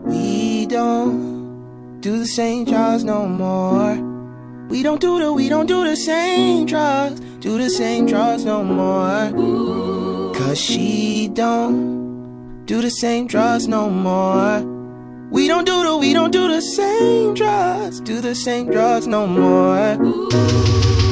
We don't do the same drugs no more. We don't do the same drugs, no more. Cause she don't do the same drugs no more. We don't do the same drugs, no more.